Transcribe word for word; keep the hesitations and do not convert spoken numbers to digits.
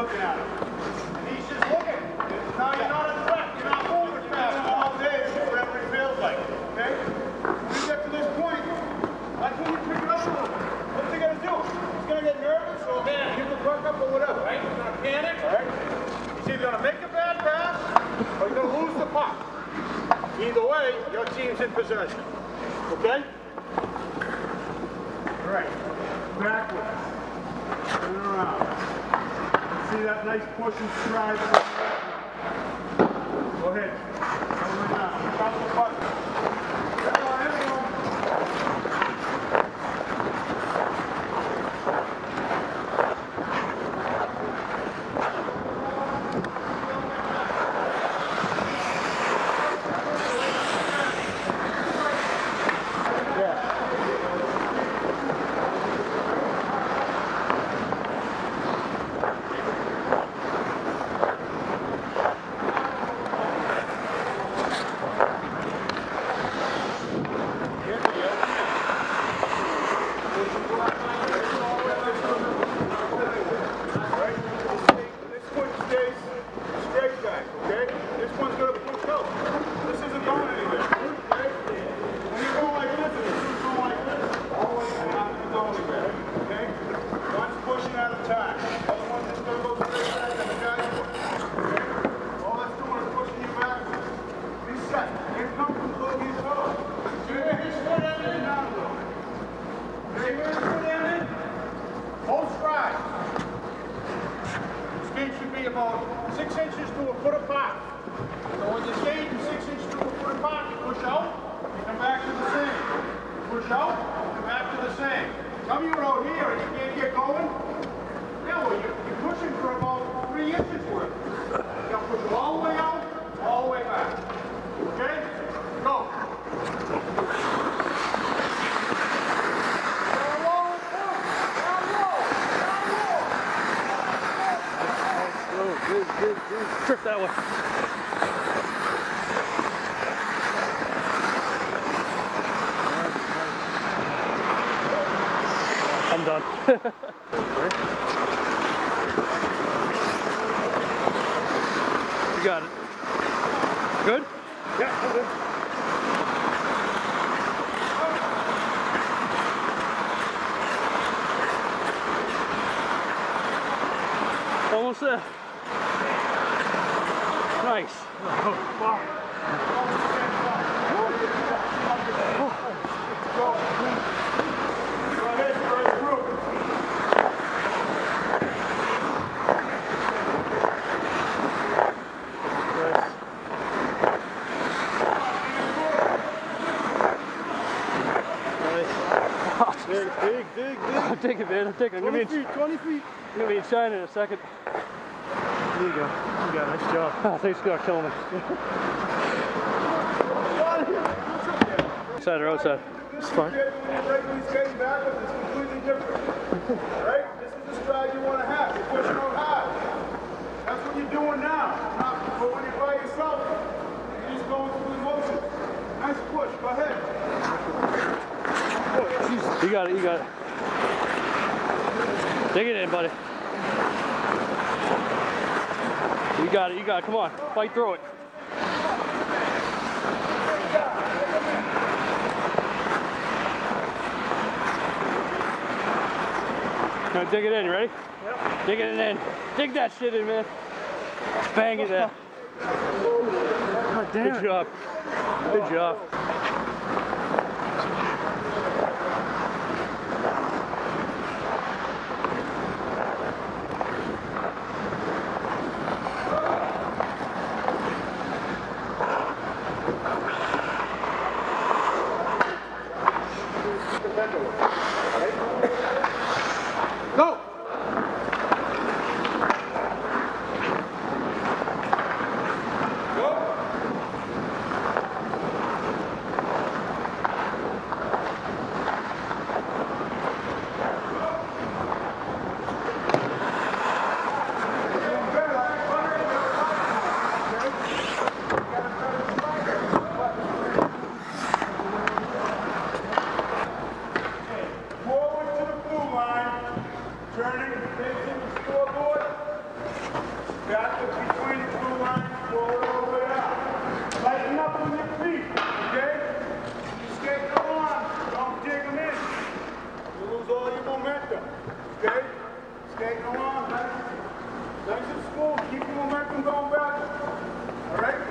looking at him. And he's just looking. Now you're not a threat. You're not moving fast all day. Whatever it feels like. Okay? When you get to this point, that's when you pick it up a little bit. What's he gonna do? He's gonna get nervous or man, give the puck up or whatever, right? He's gonna panic, right? He's either gonna make a bad pass or he's gonna lose the puck. Either way, your team's in possession. Okay? All right. Backwards. Turn around. See that nice push and stride? Go ahead. Come right now. Drop the puck. Everyone, everyone. About six inches to a foot apart. So when you skate six inches to a foot apart, you push out, you come back to the same. Push out, come back to the same. Some of you are out here and you can't get going. Yeah, well, you're, you're pushing for about three inches worth. You got to push it all the way out, all the way back. Okay? Go. Good, good, good. Trip that way. I'm done. You got it. Good? Yeah, I'm good. Almost there. Nice. Oh, wow. Dig, dig, dig, dig. I'm taking it, I'm taking it. twenty feet, twenty feet. I'm going to be inside in a second. There you go. You got a nice job. I think it's going to kill me. Inside or outside? It's fine. When he's getting backwards, it's completely different. Right? This is the stride you want to have. You're pushing out hard. That's what you're doing now. Not, but when you're by yourself, you're just going through the motions. Nice push. Go ahead. You got it, you got it. Dig it in, buddy. You got it, you got it. Come on, fight through it. Now dig it in, you ready? Yep. Dig it in. Dig that shit in, man. Bang it there. God damn. Good job. Good job. Go! Turning, facing the scoreboard. Back up between the blue lines, roll it all the way out. Lighten up on your feet, okay? You skate along, don't dig them in. You lose all your momentum, okay? Skating along, nice, nice and smooth, keep your momentum going back. All right?